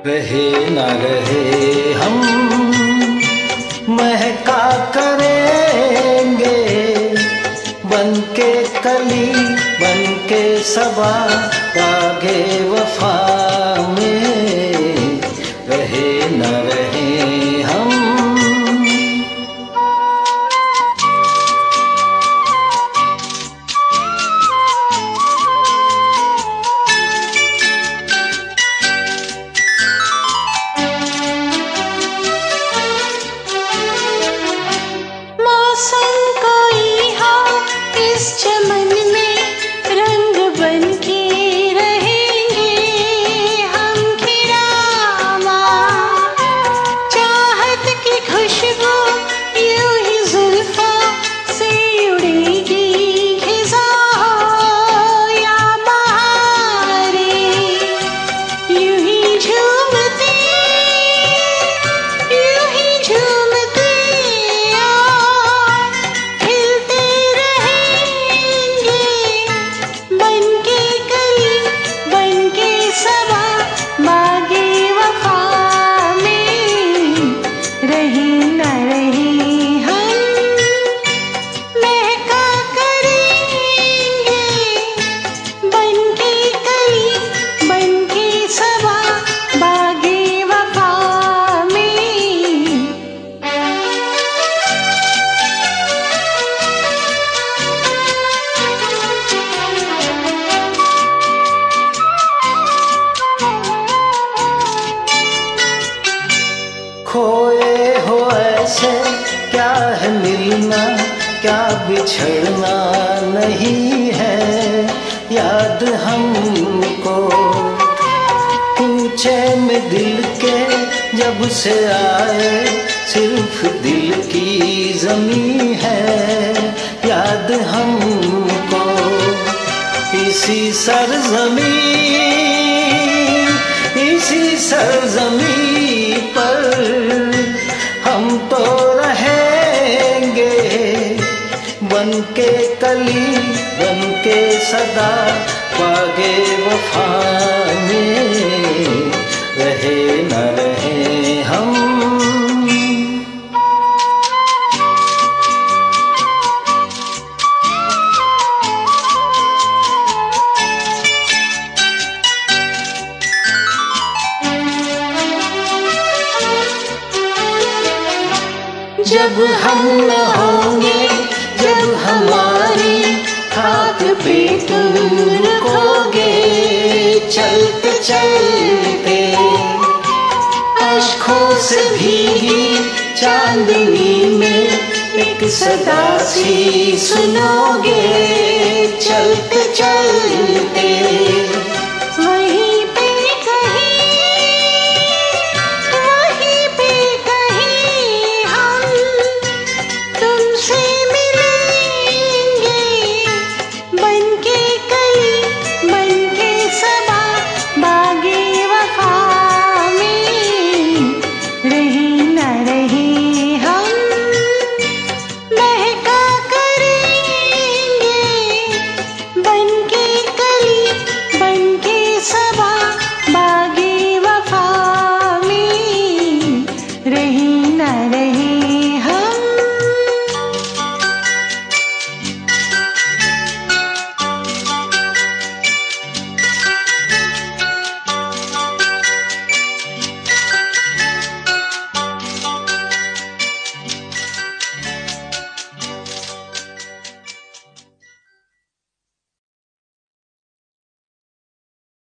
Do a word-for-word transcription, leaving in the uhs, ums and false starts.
रहे न रहे हम महका करेंगे, बनके कली बनके सबा बागे वफा में रहे न रहे हम। खोए हो ऐसे क्या है मिलना, क्या बिछड़ना नहीं है याद हमको। पूछे में दिल के जब से आए सिर्फ दिल की जमी है याद हमको। इसी सरजमी इसी सरजमी पर हम तो रहेंगे, बनके कली बनके सदा बागे वफा में रहे न रहे हम। जब हम न होंगे, जब हमारी खाक पे तुम रुकोगे, चलते चलते अश्कों से भीगी चांदनी में एक सदा सी सुनोगे, चलते चलते